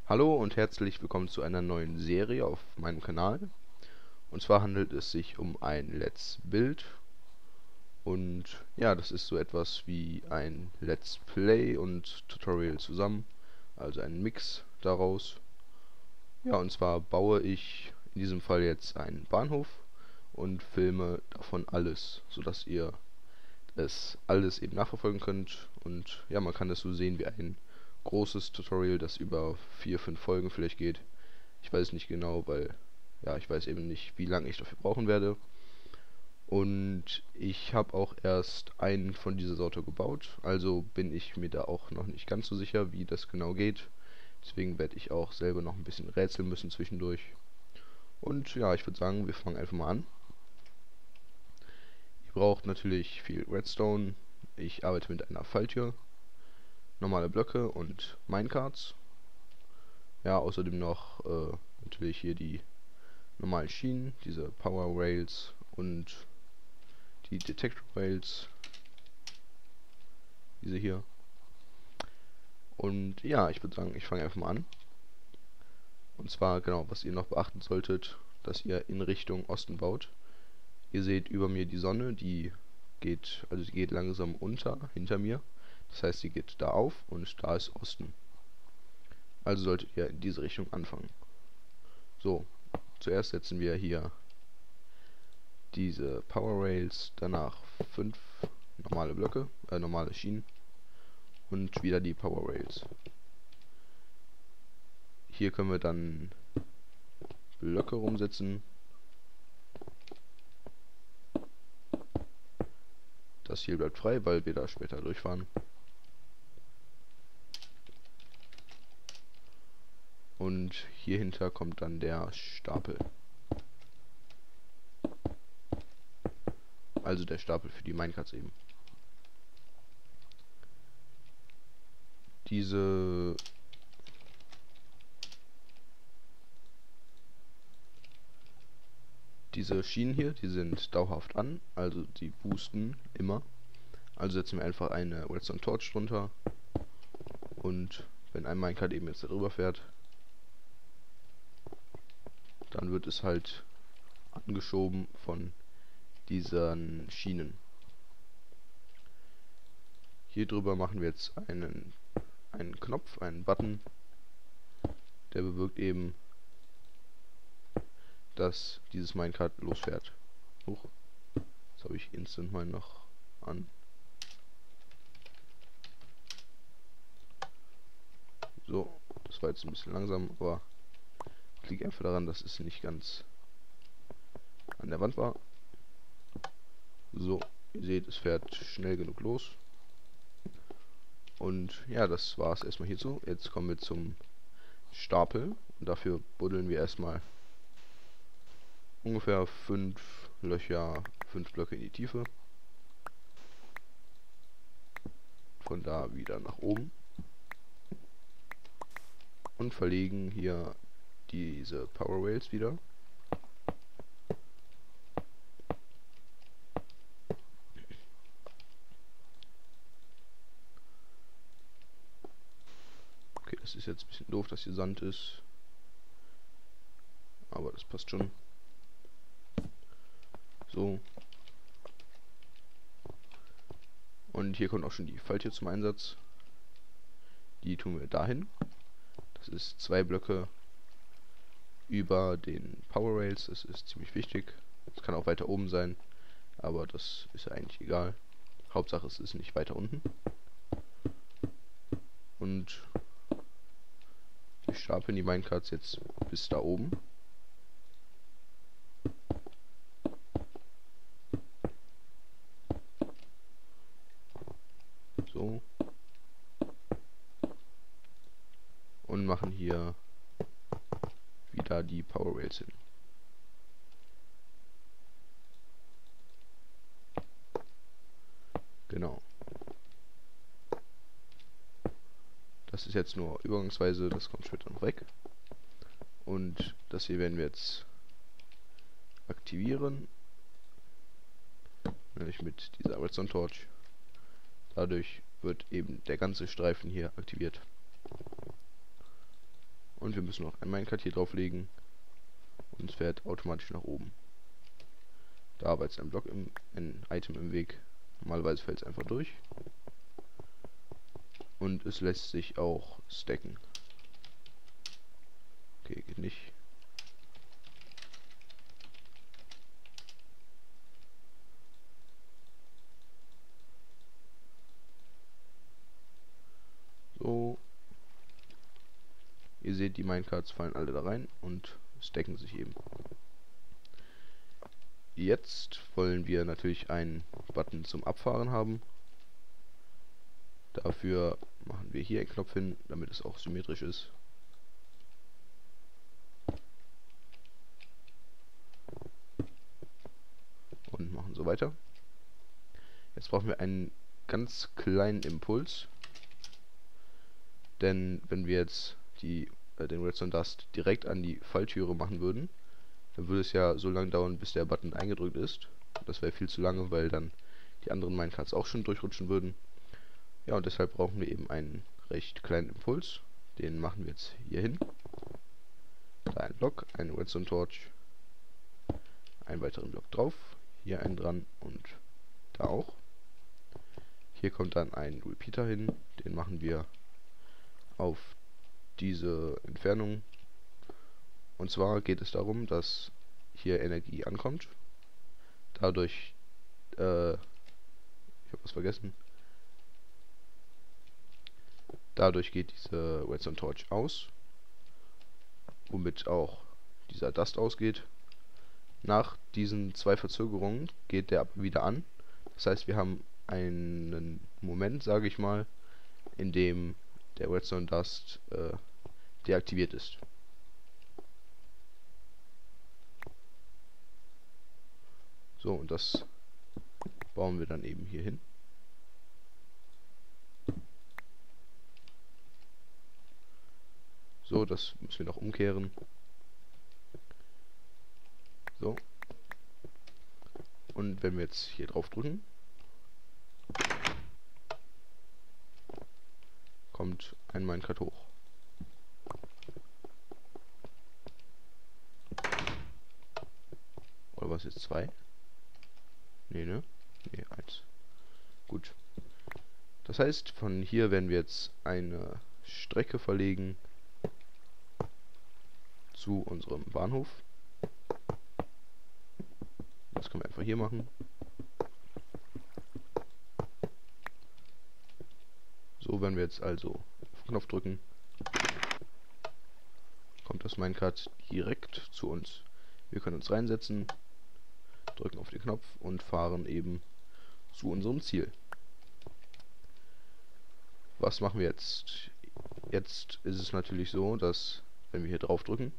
Hallo und herzlich willkommen zu einer neuen Serie auf meinem Kanal. Und zwar handelt es sich um ein Let's Build. Und ja, das ist so etwas wie ein Let's Play und Tutorial zusammen. Also ein Mix daraus. Ja, und zwar baue ich in diesem Fall jetzt einen Bahnhof und filme davon alles, sodass ihr es alles eben nachverfolgen könnt. Und ja, man kann das so sehen wie ein großes Tutorial, das über 4, 5 Folgen vielleicht geht. Ich weiß nicht genau, weil ja, ich weiß eben nicht, wie lange ich dafür brauchen werde. Und ich habe auch erst einen von dieser Sorte gebaut, also bin ich mir da auch noch nicht ganz so sicher, wie das genau geht. Deswegen werde ich auch selber noch ein bisschen rätseln müssen zwischendurch. Und ja, ich würde sagen, wir fangen einfach mal an. Ihr braucht natürlich viel Redstone. Ich arbeite mit einer Falltür, normale Blöcke und Minecarts. Ja, außerdem noch natürlich hier die normalen Schienen, diese Power Rails und die Detector Rails, diese hier. Und ja, ich würde sagen, ich fange einfach mal an. Und zwar genau, was ihr noch beachten solltet, dass ihr in Richtung Osten baut. Ihr seht über mir die Sonne, die geht langsam unter hinter mir. Das heißt, sie geht da auf und da ist Osten. Also solltet ihr in diese Richtung anfangen. So, zuerst setzen wir hier diese Power Rails, danach 5 normale Blöcke, normale Schienen und wieder die Power Rails. Hier können wir dann Blöcke rumsetzen. Das hier bleibt frei, weil wir da später durchfahren. Und hier hinter kommt dann der Stapel. Also der Stapel für die Minecarts eben. Diese Schienen hier, die sind dauerhaft an, also die boosten immer. Also setzen wir einfach eine Redstone Torch drunter. Und wenn ein Minecart eben jetzt darüber fährt, dann wird es halt angeschoben von diesen Schienen. Hier drüber machen wir jetzt einen Knopf, einen Button, der bewirkt eben, dass dieses Minecart losfährt. Huch, jetzt habe ich Instant mal noch an. So, das war jetzt ein bisschen langsam, aber liegt einfach daran, dass es nicht ganz an der Wand war. So, ihr seht, es fährt schnell genug los. Und ja, das war es erstmal hierzu. Jetzt kommen wir zum Stapel. Und dafür buddeln wir erstmal ungefähr 5 Löcher, 5 Blöcke in die Tiefe. Von da wieder nach oben. Und verlegen hier diese Power Rails wieder. Okay, das ist jetzt ein bisschen doof, dass hier Sand ist. Aber das passt schon. So. Und hier kommt auch schon die Falltür zum Einsatz. Die tun wir dahin. Das ist 2 Blöcke über den Power Rails. Das ist ziemlich wichtig. Es kann auch weiter oben sein, aber das ist ja eigentlich egal. Hauptsache es ist nicht weiter unten. Und wir stapeln die Minecarts jetzt bis da oben. So. Und machen hier wieder die Power Rails hin. Genau. Das ist jetzt nur übergangsweise, das kommt später noch weg. Und das hier werden wir jetzt aktivieren. Nämlich mit dieser Redstone Torch. Dadurch wird eben der ganze Streifen hier aktiviert. Und wir müssen noch ein Minecart hier drauflegen und es fährt automatisch nach oben. Da war jetzt ein Block ein Item im Weg. Normalerweise fällt es einfach durch. Und es lässt sich auch stacken. Okay, geht nicht. So. Ihr seht, die Minecarts fallen alle da rein und stacken sich eben. Jetzt wollen wir natürlich einen Button zum Abfahren haben. Dafür machen wir hier einen Knopf hin, damit es auch symmetrisch ist. Und machen so weiter. Jetzt brauchen wir einen ganz kleinen Impuls. Denn wenn wir jetzt den Redstone Dust direkt an die Falltüre machen würden, dann würde es ja so lange dauern, bis der Button eingedrückt ist. Das wäre viel zu lange, weil dann die anderen Minecarts auch schon durchrutschen würden. Ja, und deshalb brauchen wir eben einen recht kleinen Impuls. Den machen wir jetzt hier hin. Da ein Block, eine Redstone Torch, einen weiteren Block drauf, hier einen dran und da auch. Hier kommt dann ein Repeater hin, den machen wir auf diese Entfernung. Und zwar geht es darum, dass hier Energie ankommt. Dadurch, ich habe was vergessen. Dadurch geht diese Redstone Torch aus, womit auch dieser Dust ausgeht. Nach diesen 2 Verzögerungen geht der aber wieder an. Das heißt, wir haben einen Moment, sage ich mal, in dem der Redstone Dust deaktiviert ist. So, und das bauen wir dann eben hier hin. So, das müssen wir noch umkehren. So. Und wenn wir jetzt hier drauf drücken, kommt ein Minecart hoch. Oder was jetzt 2? Nee, ne? Nee, 1. Gut. Das heißt, von hier werden wir jetzt eine Strecke verlegen zu unserem Bahnhof. Das können wir einfach hier machen. So, wenn wir jetzt also auf den Knopf drücken, kommt das Minecart direkt zu uns. Wir können uns reinsetzen, drücken auf den Knopf und fahren eben zu unserem Ziel. Was machen wir jetzt? Jetzt ist es natürlich so, dass wenn wir hier drauf drücken,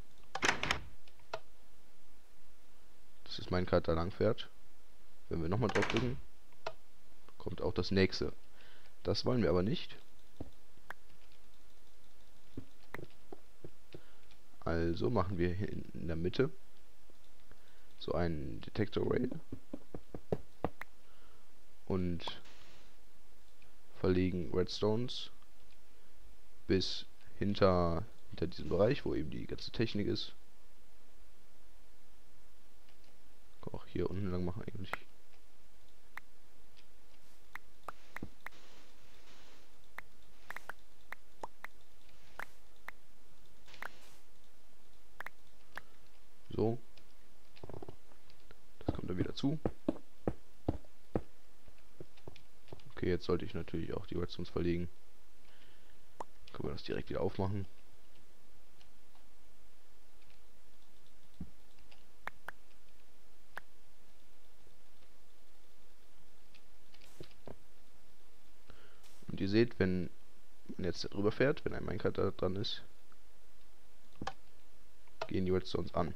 dass das Minecart da lang fährt. Wenn wir nochmal drauf drücken, kommt auch das nächste. Das wollen wir aber nicht. Also machen wir hier in der Mitte so einen Detector Rail und verlegen Redstones bis hinter diesem Bereich, wo eben die ganze Technik ist. Kann auch hier unten lang machen eigentlich. So. Das kommt dann wieder zu. Okay, jetzt sollte ich natürlich auch die Redstones verlegen. Können wir das direkt wieder aufmachen. Und ihr seht, wenn man jetzt drüber fährt, wenn ein Minecart da dran ist, gehen die Redstones an.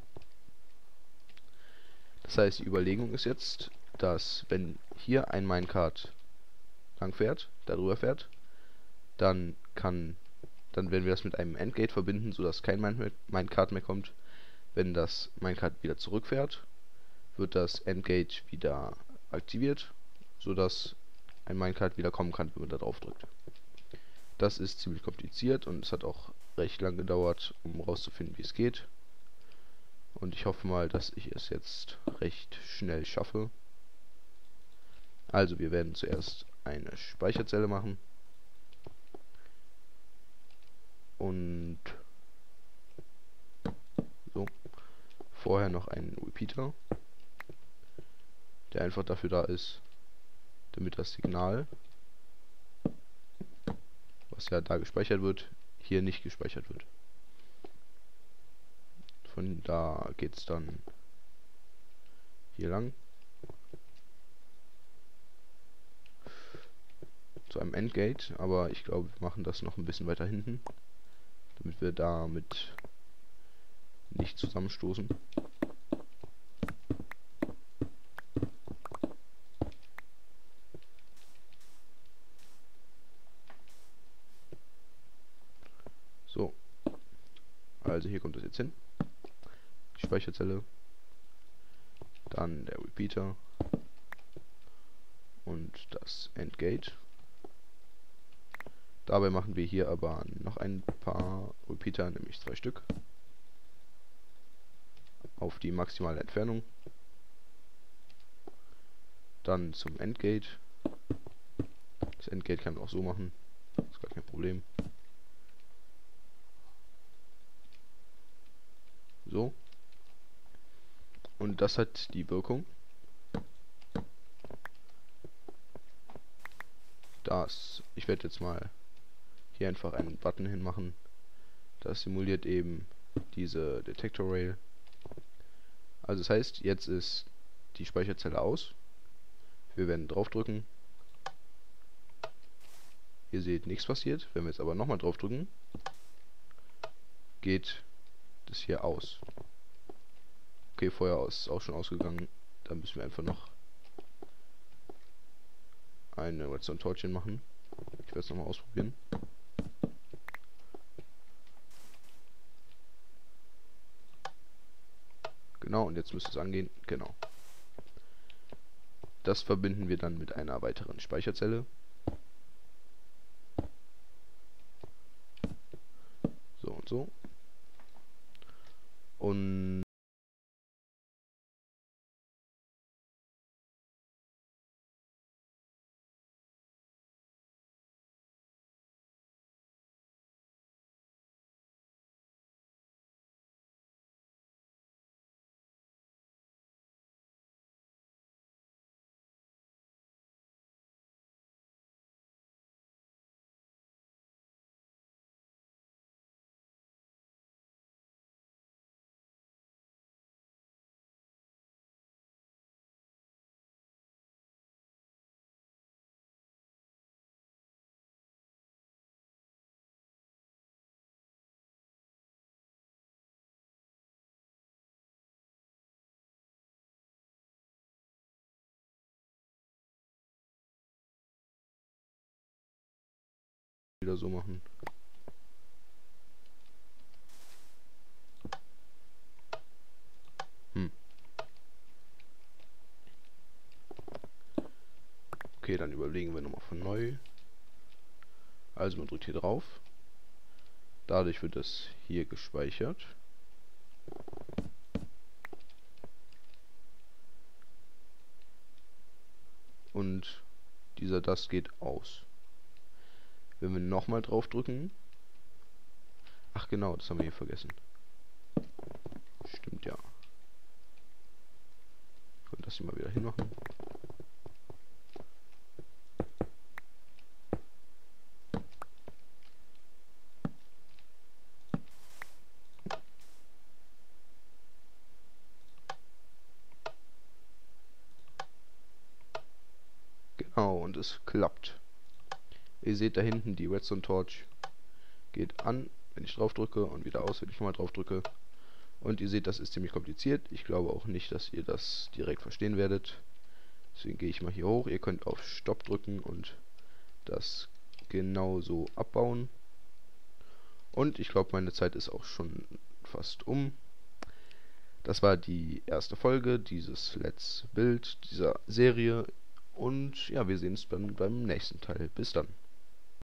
Das heißt, die Überlegung ist jetzt, dass wenn hier ein Minecart lang fährt, darüber fährt, dann werden wir das mit einem Endgate verbinden, sodass kein Minecart mehr kommt. Wenn das Minecart wieder zurückfährt, wird das Endgate wieder aktiviert, sodass ein Minecart wieder kommen kann, wenn man da drauf drückt. Das ist ziemlich kompliziert und es hat auch recht lang gedauert, um rauszufinden, wie es geht. Und ich hoffe mal, dass ich es jetzt recht schnell schaffe. Also wir werden zuerst eine Speicherzelle machen. Und so. Vorher noch einen Repeater, der einfach dafür da ist, damit das Signal, was ja da gespeichert wird, hier nicht gespeichert wird. Von da geht es dann hier lang zu einem Endgate, aber ich glaube, wir machen das noch ein bisschen weiter hinten, damit wir damit nicht zusammenstoßen. So, also hier kommt das jetzt hin. Die Speicherzelle, dann der Repeater und das Endgate. Dabei machen wir hier aber noch ein paar Repeater, nämlich 2 Stück, auf die maximale Entfernung. Dann zum Endgate. Das Endgate kann man auch so machen, ist gar kein Problem. So. Und das hat die Wirkung, dass ich werde jetzt mal hier einfach einen Button hinmachen. Das simuliert eben diese Detector Rail. Also das heißt, jetzt ist die Speicherzelle aus. Wir werden draufdrücken. Ihr seht, nichts passiert. Wenn wir jetzt aber nochmal draufdrücken, geht das hier aus. Okay, vorher ist auch schon ausgegangen. Dann müssen wir einfach noch eine Redstone Torch machen. Ich werde es nochmal ausprobieren. Genau, und jetzt müsste es angehen. Genau. Das verbinden wir dann mit einer weiteren Speicherzelle. So und so. Und wieder so machen. Okay, dann überlegen wir nochmal von neu. Also man drückt hier drauf. Dadurch wird das hier gespeichert. Und dieser das geht aus. Wenn wir nochmal drauf drücken. Ach genau, das haben wir hier vergessen. Stimmt ja. Ich könnte das hier mal wieder hinmachen. Genau, und es klappt. Ihr seht da hinten, die Redstone Torch geht an, wenn ich drauf drücke, und wieder aus, wenn ich nochmal drauf drücke. Und ihr seht, das ist ziemlich kompliziert. Ich glaube auch nicht, dass ihr das direkt verstehen werdet. Deswegen gehe ich mal hier hoch. Ihr könnt auf Stopp drücken und das genauso abbauen. Und ich glaube, meine Zeit ist auch schon fast um. Das war die erste Folge dieses Let's Build, dieser Serie. Und ja, wir sehen uns dann beim nächsten Teil. Bis dann.